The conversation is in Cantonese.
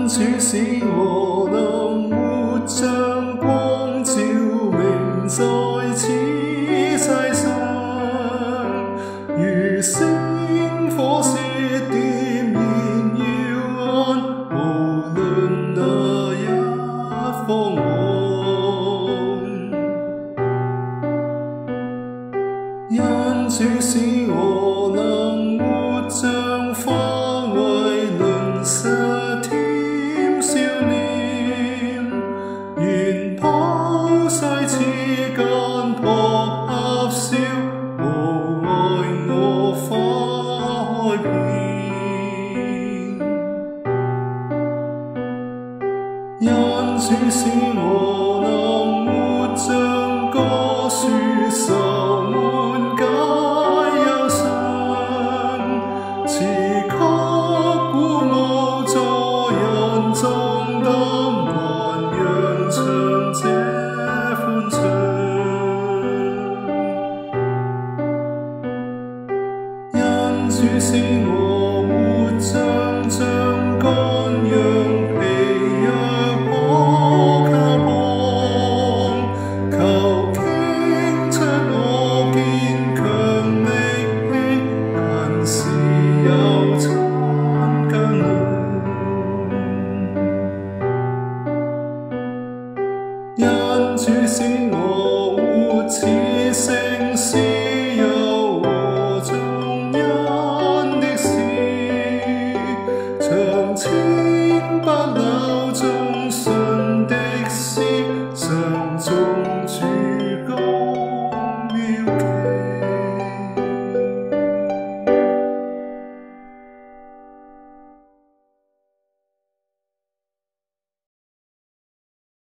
主使我能活像光照明在此世上，如星火舌點燃耀眼，無論哪一方往。因主使我能活像花為鄰舍添笑臉，願拋世之間撲合笑，無礙我花開遍。因主使我能活像個樹愁滿解憂傷，詞曲鼓舞助人壯膽，還揚唱這歡唱。因主使我活像乾羊皮若可靠傍，求傾出我堅強力氣，但是有殘僵硬。因主使我活似聖詩，柔和眾恩的詩，長青不朽忠信的詩，常頌